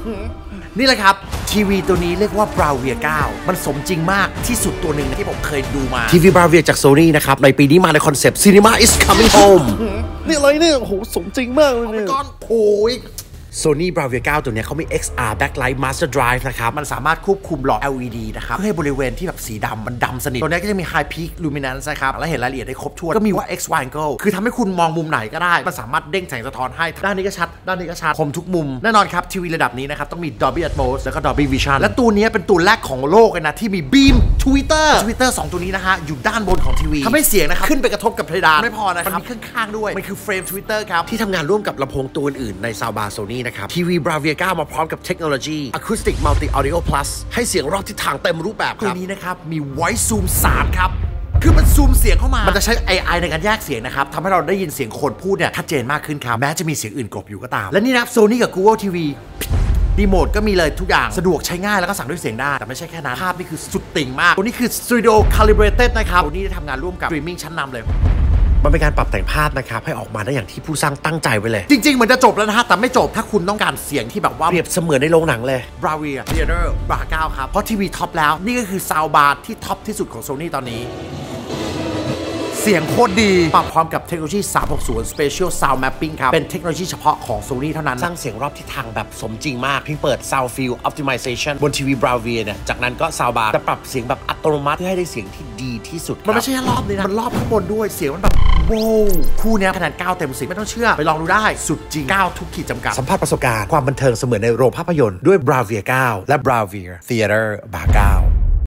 นี่แหละครับทีวีตัวนี้เรียกว่า Bravia 9 มันสมจริงมากที่สุดตัวหนึ่งที่ผมเคยดูมาทีวี Bravia จาก Sony นะครับในปีนี้มาในคอนเซปต์ Cinema is coming home นี่อะไรเนี่ยโหสมจริงมากเลยเนี่ยโอ้ยSony Bravia 9 ตัวนี้เขามี XR Backlight Master Drive นะครับมันสามารถควบคุมหลอด LED นะครับเพื่อให้บริเวณที่แบบสีดำมันดำสนิทตัวนี้ก็จะมี High Peak Luminance นะครับและเห็นรายละเอียดได้ครบถ้วนก็มีว่า X Y Angle คือทำให้คุณมองมุมไหนก็ได้มันสามารถเด้งแสงสะท้อนให้ด้านนี้ก็ชัดด้านนี้ก็ชัดคมทุกมุมแน่นอนครับทีวีระดับนี้นะครับต้องมี Dolby Atmos แล้วก็ Dolby Vision และตัวนี้เป็นตัวแรกของโลกเลยนะที่มี Beam Twitter 2 ตัวนี้นะฮะอยู่ด้านบนของทีวีทำให้เสียงนะครับขึ้นไปกระทบกับเพดานไม่พอนะครับมันมีข้างๆด้วยมันคือเฟรม Twitter ครับที่ทำงานร่วมกับลำโพงตัวอื่นใน Soundbar Sony นะครับทีวี Bravia 9 มาพร้อมกับเทคโนโลยี Acoustic Multi Audio Plus ให้เสียงรอบทิศทางเต็มรูปแบบตัวนี้นะครับมี Voice Zoom 3 ครับคือมันซูมเสียงเข้ามามันจะใช้ AI ในการแยกเสียงนะครับทำให้เราได้ยินเสียงคนพูดเนี่ยชัดเจนมากขึ้นครับแม้จะมีเสียงอื่นกลบอยู่ก็ตามและนี่นะครับ Sony กับ Google TV รีโมทก็มีเลยทุกอย่างสะดวกใช้ง่ายแล้วก็สั่งด้วยเสียงได้แต่ไม่ใช่แค่นั้นภาพนี่คือสุดติ่งมากตัวนี้คือ Studio Calibrated นะครับตัวนี้ได้ทำงานร่วมกับ Streaming ชั้นนำเลยมันเป็นการปรับแต่งภาพนะครับให้ออกมาได้อย่างที่ผู้สร้างตั้งใจไว้เลยจริงๆเหมือนจะจบแล้วนะฮะแต่ไม่จบถ้าคุณต้องการเสียงที่แบบว่าเปรียบเสมือนในโรงหนังเลย Bravia Theater Bar 9 ครับเพราะทีวีท็อปแล้วนี่ก็คือ Soundbar ที่ท็อปที่สุดของ Sony ตอนนี้เสียงโคตรดีปรับพร้อมกับเทคโนโลยี360 Spatial Sound Mapping ครับเป็นเทคโนโลยีเฉพาะของ Sony เท่านั้นสร้างเสียงรอบทิศทางแบบสมจริงมากเพียงเปิด Sound Field Optimization บนทีวี Bravia เนี่ยจากนั้นก็ Soundbar จะปรับเสียงแบบอัตโนมัติเพื่อให้ได้เสียงที่ดีที่สุดมันไม่ใช่แค่รอบเลยนะมันรอบข้างบนด้วยเสียงมันแบบโว้วคู่นี้คะแนน9 เต็ม 10ไม่ต้องเชื่อไปลองดูได้สุดจริง9ทุกขีดจำกัดสัมผัสประสบการณ์ความบันเทิงเสมือนในโรงภาพยนตร์ด้วย Bravia 9 และ Bravia Theater Bar 9